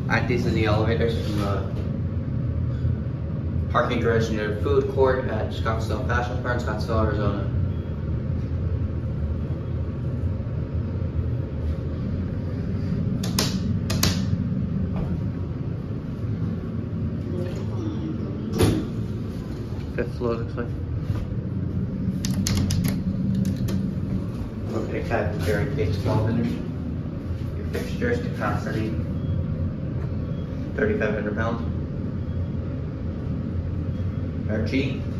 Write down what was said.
These are the elevators from the parking garage near the food court at Scottsdale Fashion Fair in Scottsdale, Arizona. Fifth floor looks like. Look at a cabin carrying case 12 inch. Your fixtures capacity 3,500 pounds. RG